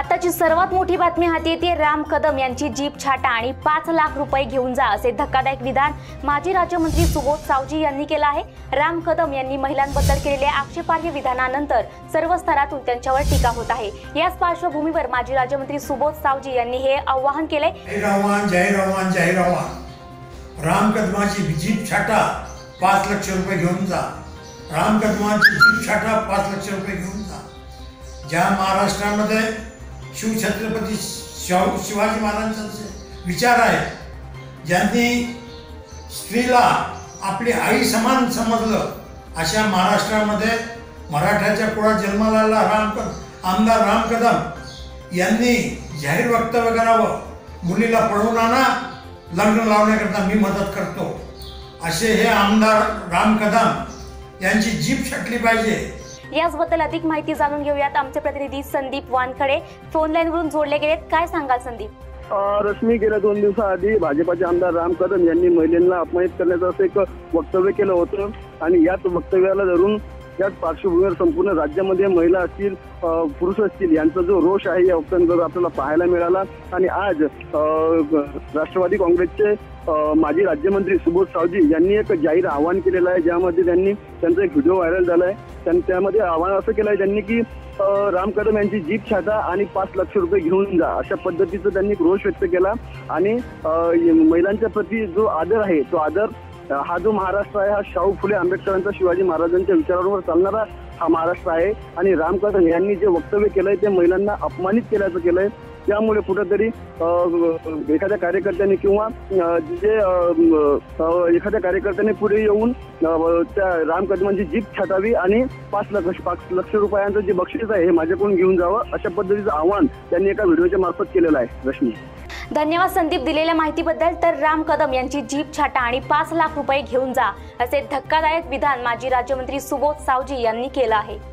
आताची सर्वात मोठी बातमी हाती येते। राम कदम यांची जीप छाटा आणि 5 लाख रुपये घेऊन जा असे धक्कादायक विधान माजी राज्यमंत्री सुबोध सावजी यांनी केलं आहे। राम कदम यांनी महिलांबद्दल केलेल्या आक्षेपार्ह विधानानंतर सर्व स्तरातून त्यांच्यावर टीका होत आहे। याच पार्श्वभूमीवर माजी राज्यमंत्री सुबोध सावजी यांनी हे आवाहन केले। जय रवान राम कदमाची जीप छाटा 5 लाख रुपये घेऊन जा। राम कदमाची जीप छाटा 5 लाख रुपये घेऊन जा। ज्या महाराष्ट्रामध्ये शिवछत्रपती शिवाजी महाराजांचे विचार आहेत, ज्यांनी स्त्रीला आपली आई समान समजलं, अशा महाराष्ट्रामध्ये मराठ्याच्या कुळात जन्माला आलेला आमदार राम कदम यांनी जाहीर वक्तव्य करावं, मुलीला पळवून आणा, लग्न लावण्याकरता मी मदत करतो, असे हे आमदार राम कदम यांची जीप छाटली पाहिजे। याचबद्दल अधिक माहिती जाणून घेऊयात। आमचे प्रतिनिधी संदीप वानखडे फोन लाईनवरून जोडले गेलेत। काय सांगाल संदीप? रश्मी, गेल्या 2 दिवसाआधी भाजपाचे आमदार राम कदम यांनी महिलांना अपमानित करण्याचं असं एक वक्तव्य केलं होतं आणि याच वक्तव्याला धरून याच पार्श्वभूमीवर संपूर्ण राज्यामध्ये महिला असतील, पुरुष असतील, यांचा जो रोष आहे या वक्तव्यावर आपल्याला पाहायला मिळाला। आणि आज राष्ट्रवादी काँग्रेसचे माजी राज्यमंत्री सुबोध सावजी यांनी एक जाहीर आवाहन केलेलं आहे, ज्यामध्ये त्यांचा एक व्हिडिओ व्हायरल झाला आहे। त्यामध्ये आवाहन असं केलं आहे त्यांनी की राम कदम यांची जीप छाटा आणि 5 लाख रुपये घेऊन जा, अशा पद्धतीचं त्यांनी रोष व्यक्त केला। आणि महिलांच्या प्रती जो आदर आहे, तो आदर, हा जो महाराष्ट्र आहे, हा शाहू फुले आंबेडकरांचा, शिवाजी महाराजांच्या विचारांवर चालणारा हा महाराष्ट्र आहे। आणि राम कदम यांनी जे वक्तव्य केलंय ते महिलांना अपमानित केल्याचं केलंय। त्यामुळे कुठेतरी एखाद्या कार्यकर्त्यांनी किंवा एखाद्या कार्यकर्त्याने पुढे येऊन त्या राम कदमांची जीप छाटावी आणि 5 लाख रुपयांचं जे बक्षीस आहे हे माझ्याकडून घेऊन जावं, अशा पद्धतीचं आवाहन त्यांनी एका व्हिडिओच्या मार्फत केलेलं आहे। रश्मी, धन्यवाद संदीप दिलेल्या माहितीबद्दल। तर राम कदम यांची जीप छाटा आणि 5 लाख रुपये घेऊन जा असे धक्कादायक विधान माजी राज्यमंत्री सुबोध सावजी यांनी केलं आहे।